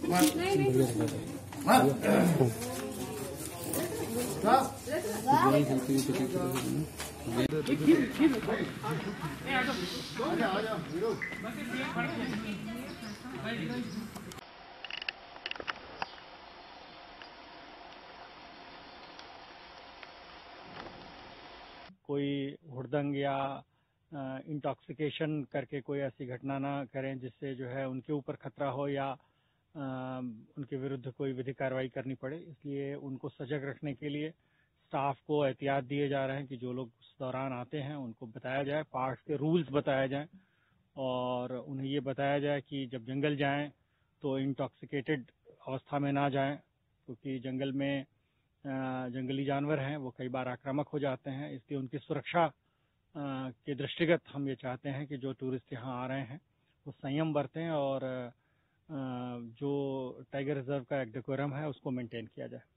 कोई हुड़दंग या इंटॉक्सिकेशन करके कोई ऐसी घटना ना करें जिससे जो है उनके ऊपर खतरा हो या उनके विरुद्ध कोई विधिक कार्रवाई करनी पड़े। इसलिए उनको सजग रखने के लिए स्टाफ को एहतियात दिए जा रहे हैं कि जो लोग उस दौरान आते हैं उनको बताया जाए, पार्क के रूल्स बताए जाएं और उन्हें ये बताया जाए कि जब जंगल जाएं तो इंटॉक्सिकेटेड अवस्था में ना जाएं, क्योंकि जंगल में जंगली जानवर हैं वो कई बार आक्रामक हो जाते हैं। इसलिए उनकी सुरक्षा के दृष्टिगत हम ये चाहते हैं कि जो टूरिस्ट यहाँ आ रहे हैं वो संयम बरतें और जो टाइगर रिजर्व का एक डेकोरम है उसको मेंटेन किया जाए।